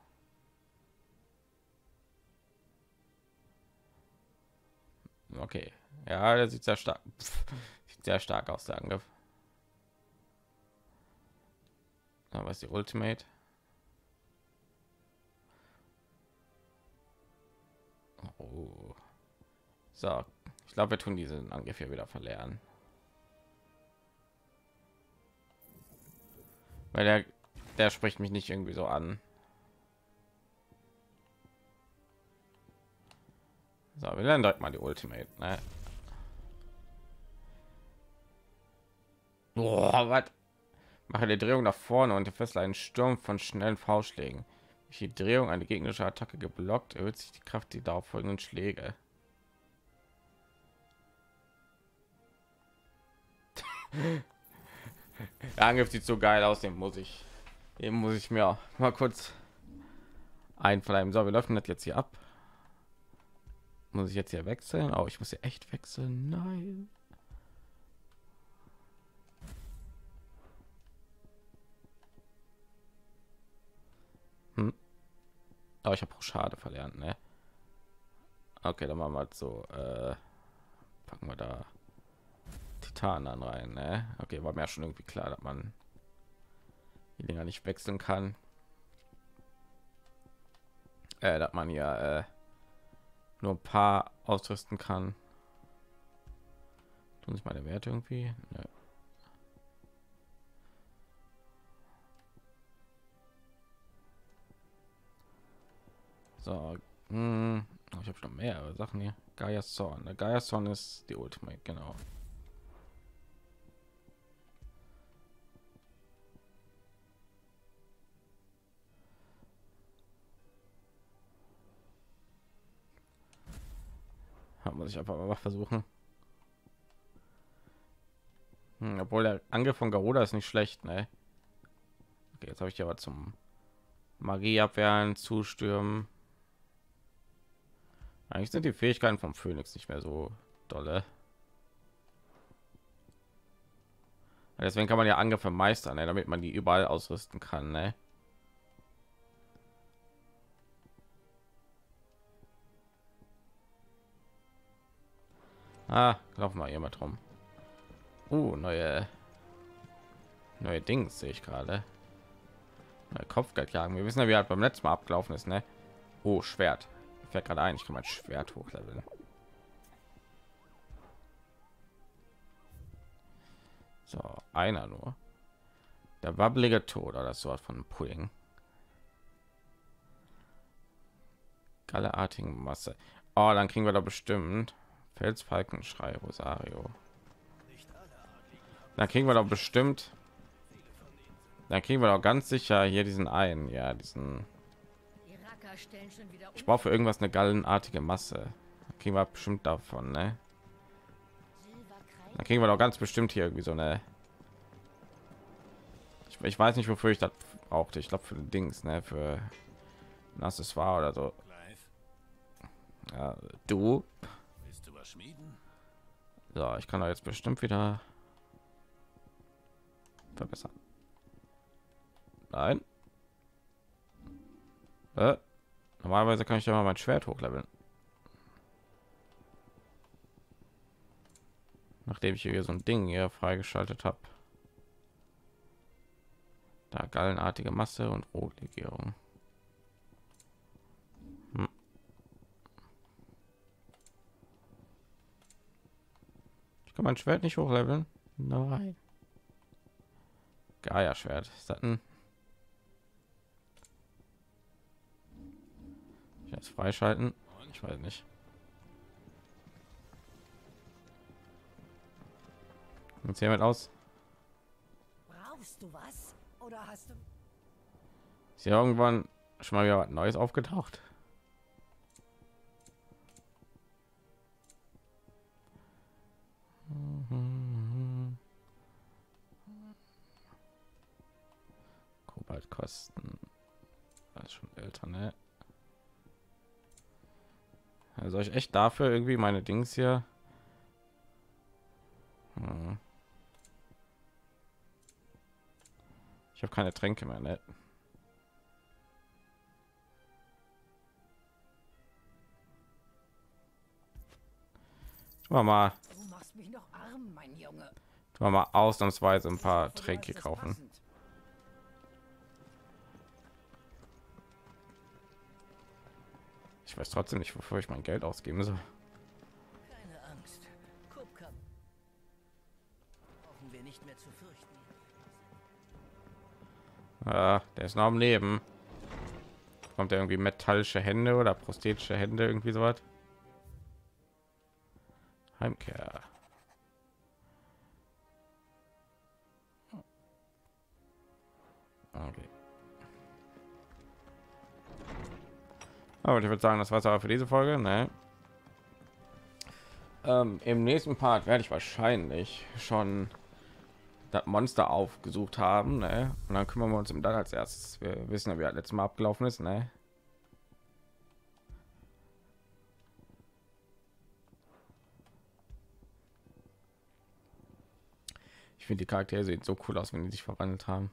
Okay. Ja, der sieht sehr stark. Pff, sieht sehr stark aus, der Angriff. Aber ist die Ultimate? Oh. So, ich glaube, wir tun diesen Angriff hier wieder verlieren. Weil der, der spricht mich nicht irgendwie so an. So, wir lernen direkt mal die Ultimate, ne? Boah, was? Mache die Drehung nach vorne und fessel einen Sturm von schnellen Faustschlägen. Durch die Drehung eine gegnerische Attacke geblockt, erhöht sich die Kraft die darauf folgenden Schläge. Der Angriff sieht so geil aus, den muss ich, den muss ich mir mal kurz einverleiben. So, wir laufen das jetzt hier ab. Muss ich jetzt hier wechseln? Oh, ich muss hier echt wechseln. Nein. Hm. Aber ich habe auch Schade verlernt, ne? Okay, dann machen wir halt so. Äh, packen wir da Titan an rein, ne? Okay, war mir schon irgendwie klar, dass man die Dinger nicht wechseln kann. Äh, dass man ja äh, nur ein paar ausrüsten kann. Tun sich meine Werte irgendwie? Nö. So, hm, ich habe schon mehrere Sachen hier. Gaia Zorn. Der Gaia Zorn ist die Ultimate, genau. Muss ich einfach mal versuchen. Hm, obwohl der Angriff von Garuda ist nicht schlecht, ne? Okay, jetzt habe ich aber zum Magie abwehren, zustürmen. Eigentlich sind die Fähigkeiten vom Phönix nicht mehr so dolle. Deswegen kann man ja Angriffe meistern, ne? Damit man die überall ausrüsten kann, ne? Ah, laufen wir hier mal drum. Uh, neue neue Dings sehe ich gerade. Neue Kopfgeldjagen. Wir wissen ja, wie halt beim letzten Mal abgelaufen ist, ne? Oh, Schwert. Fällt gerade ein, ich kann mein Schwert hochleveln. So, einer nur. Der wabbelige Tod oder das Wort von Pudding. Galleartigen Masse. Oh, dann kriegen wir da bestimmt Felsfalkenschrei Rosario. Dann kriegen wir doch bestimmt. Dann kriegen wir doch ganz sicher hier diesen einen, ja, diesen. Ich brauche für irgendwas eine gallenartige Masse. Dann kriegen wir bestimmt davon, ne? Dann kriegen wir doch ganz bestimmt hier irgendwie so eine. Ich, ich weiß nicht, wofür ich das brauchte. Ich glaube für den Dings, ne? Für ein Accessoire oder so. Ja, du. Willst du was schmieden? So, ich kann da jetzt bestimmt wieder verbessern. Nein. Äh, normalerweise kann ich ja mal mein Schwert hochleveln. Nachdem ich hier so ein Ding hier freigeschaltet habe. Da gallenartige Masse und Rotlegierung. Hm. Ich kann mein Schwert nicht hochleveln. Nein. Gaia Schwert. Ist das ein jetzt freischalten? Ich weiß nicht. Und hiermit aus. Brauchst du was? Oder hast du... Ist hier irgendwann schon mal wieder was Neues aufgetaucht? Kobaltkosten. Das ist schon älter, ne? Soll ich echt dafür irgendwie meine Dings hier? Hm. Ich habe keine Tränke mehr, ne? Tun wir mal. Du machst mich noch arm, mein Junge. Tun wir mal ausnahmsweise ein paar Tränke kaufen. Ich weiß trotzdem nicht, wofür ich mein Geld ausgeben soll. Keine Angst. Kupka. Brauchen wir nicht mehr zu fürchten. Ja, der ist noch am Leben. Kommt er irgendwie metallische Hände oder prosthetische Hände, irgendwie so was? Heimkehr. Okay. Aber ich würde sagen, das war's aber für diese Folge, ne? Ähm, im nächsten Part werde ich wahrscheinlich schon das Monster aufgesucht haben, ne? Und dann kümmern wir uns um das als erstes. Wir wissen ja, wie das letztes Mal abgelaufen ist, ne? Ich finde, die Charaktere sehen so cool aus, wenn die sich verwandelt haben.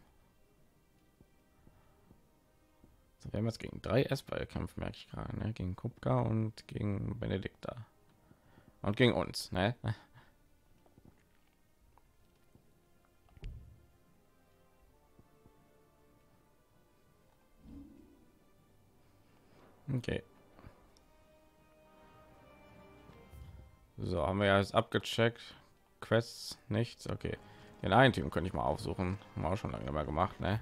So, wir haben jetzt gegen drei S-Ball kämpfen, merke ich gerade, ne? Gegen Kupka und gegen Benedikta und gegen uns, ne? Okay. So, haben wir ja jetzt abgecheckt. Quests nichts. Okay. Den einen Team könnte ich mal aufsuchen. Haben wir auch schon lange nicht mehr gemacht, ne?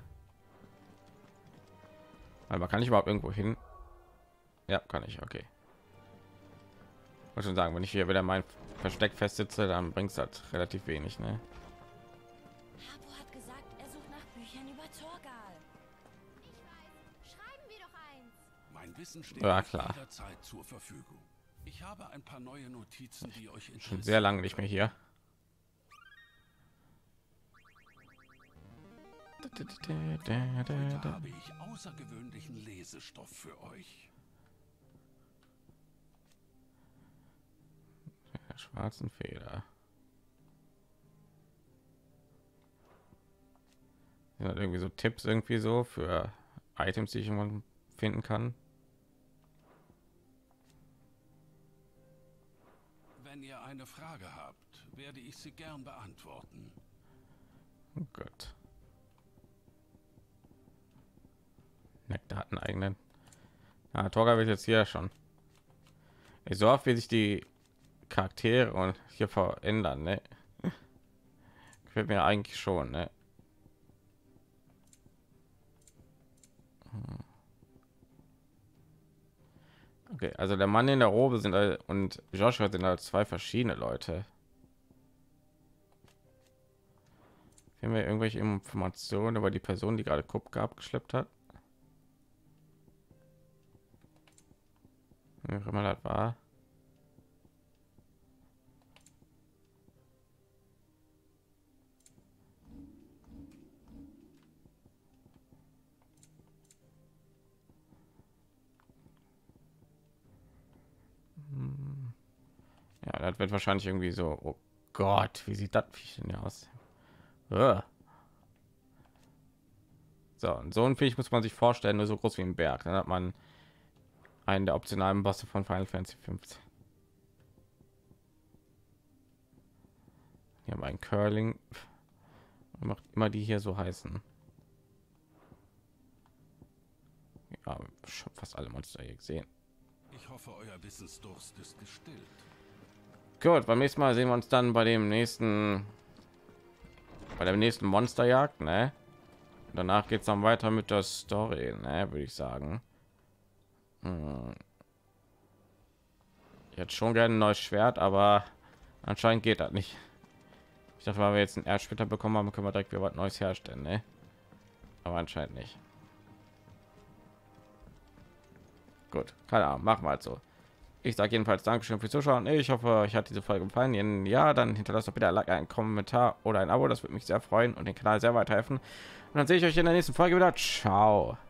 Aber kann ich überhaupt irgendwo hin? Ja, kann ich. Okay. Wollte schon sagen, wenn ich hier wieder mein Versteck festsitze, dann bringt es halt relativ wenig, ne? Harpo hat gesagt, er sucht nach Büchern über Torgal. Ich weiß. Schreiben wir doch eins. Mein Wissen steht Ja, klar. jederzeit zur Verfügung. Ich habe ein paar neue Notizen, die euch Schon sehr lange nicht mehr hier. Heute habe ich außergewöhnlichen Lesestoff für euch. Der schwarzen Feder. Sind irgendwie so Tipps irgendwie so für Items, die ich irgendwann finden kann. Wenn ihr eine Frage habt, werde ich sie gern beantworten. Oh Gott. Nektar hat einen eigenen. Ja, Torga wird jetzt hier schon. Ich so oft, wie sich die Charaktere und hier verändern, ne? Gefällt mir eigentlich schon, ne? Okay, also der Mann in der Robe sind all- und Joshua sind halt zwei verschiedene Leute. Haben wir irgendwelche Informationen über die Person, die gerade Kupka abgeschleppt hat? Wie auch immer das war. Ja, das wird wahrscheinlich irgendwie so. Oh Gott, wie sieht das Viech denn aus? Uah. So, und so ein Viech muss man sich vorstellen, nur so groß wie ein Berg. Dann hat man einen der optionalen Bosse von Final Fantasy fünfzehn. Hier haben wir ein Curling. Macht immer die hier so heißen. Ja, schon fast alle Monster hier gesehen. Ich hoffe, euer Wissensdurst ist gestillt. Gut, beim nächsten Mal sehen wir uns dann bei dem nächsten bei der nächsten Monsterjagd, ne? Und danach geht es dann weiter mit der Story, ne, würde ich sagen. Hm. Ich hätte schon gerne ein neues Schwert, aber anscheinend geht das nicht. Ich dachte, weil wir jetzt ein Erdsplitter bekommen haben, können wir direkt wieder was Neues herstellen, ne? Aber anscheinend nicht. Gut, keine Ahnung, machen wir halt so. Ich sage jedenfalls Dankeschön fürs Zuschauen. Ich hoffe, euch hat diese Folge gefallen. Wenn ja, dann hinterlasst doch bitte ein Like, einen Kommentar oder ein Abo. Das würde mich sehr freuen und den Kanal sehr weiterhelfen. Und dann sehe ich euch in der nächsten Folge wieder. Ciao.